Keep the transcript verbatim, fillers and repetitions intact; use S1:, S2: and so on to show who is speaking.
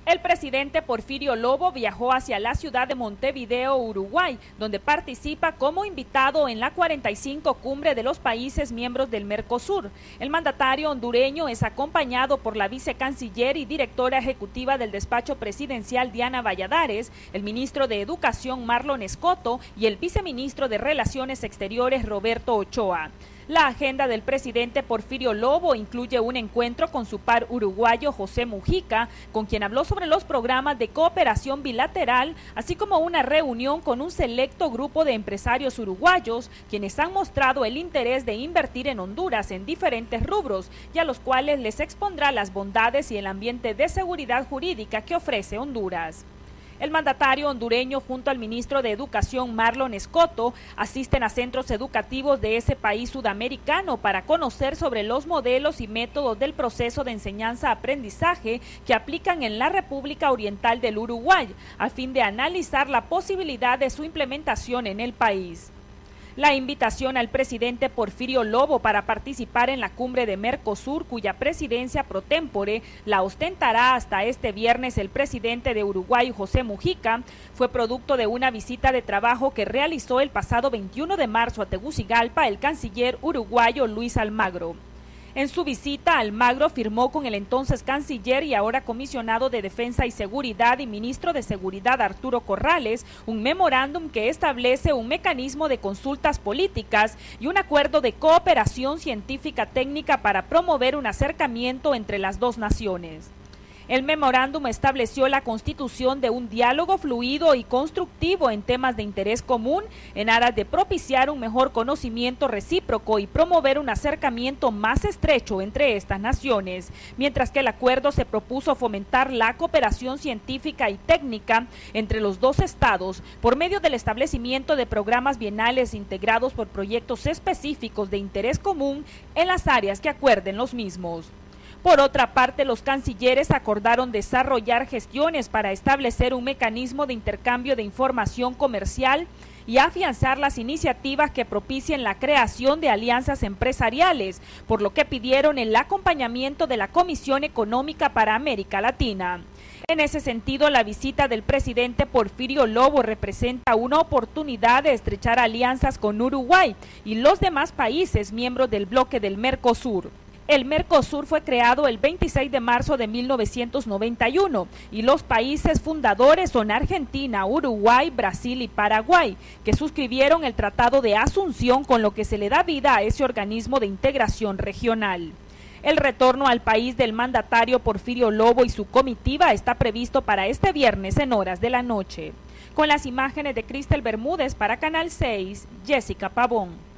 S1: El presidente Porfirio Lobo viajó hacia la ciudad de Montevideo, Uruguay, donde participa como invitado en la cuarenta y cinco Cumbre de los Países Miembros del Mercosur. El mandatario hondureño es acompañado por la vicecanciller y directora ejecutiva del despacho presidencial Diana Valladares, el ministro de Educación Marlon Escoto y el viceministro de Relaciones Exteriores Roberto Ochoa. La agenda del presidente Porfirio Lobo incluye un encuentro con su par uruguayo José Mujica, con quien habló sobre los programas de cooperación bilateral, así como una reunión con un selecto grupo de empresarios uruguayos, quienes han mostrado el interés de invertir en Honduras en diferentes rubros y a los cuales les expondrá las bondades y el ambiente de seguridad jurídica que ofrece Honduras. El mandatario hondureño junto al ministro de Educación Marlon Escoto asisten a centros educativos de ese país sudamericano para conocer sobre los modelos y métodos del proceso de enseñanza-aprendizaje que aplican en la República Oriental del Uruguay, a fin de analizar la posibilidad de su implementación en el país. La invitación al presidente Porfirio Lobo para participar en la cumbre de Mercosur, cuya presidencia pro tempore la ostentará hasta este viernes el presidente de Uruguay, José Mujica, fue producto de una visita de trabajo que realizó el pasado veintiuno de marzo a Tegucigalpa el canciller uruguayo Luis Almagro. En su visita, Almagro firmó con el entonces canciller y ahora comisionado de Defensa y Seguridad y ministro de Seguridad Arturo Corrales un memorándum que establece un mecanismo de consultas políticas y un acuerdo de cooperación científica técnica para promover un acercamiento entre las dos naciones. El memorándum estableció la constitución de un diálogo fluido y constructivo en temas de interés común en aras de propiciar un mejor conocimiento recíproco y promover un acercamiento más estrecho entre estas naciones, mientras que el acuerdo se propuso fomentar la cooperación científica y técnica entre los dos estados por medio del establecimiento de programas bienales integrados por proyectos específicos de interés común en las áreas que acuerden los mismos. Por otra parte, los cancilleres acordaron desarrollar gestiones para establecer un mecanismo de intercambio de información comercial y afianzar las iniciativas que propicien la creación de alianzas empresariales, por lo que pidieron el acompañamiento de la Comisión Económica para América Latina. En ese sentido, la visita del presidente Porfirio Lobo representa una oportunidad de estrechar alianzas con Uruguay y los demás países miembros del bloque del Mercosur. El Mercosur fue creado el veintiséis de marzo de mil novecientos noventa y uno y los países fundadores son Argentina, Uruguay, Brasil y Paraguay, que suscribieron el Tratado de Asunción, con lo que se le da vida a ese organismo de integración regional. El retorno al país del mandatario Porfirio Lobo y su comitiva está previsto para este viernes en horas de la noche. Con las imágenes de Cristel Bermúdez para Canal seis, Jessica Pavón.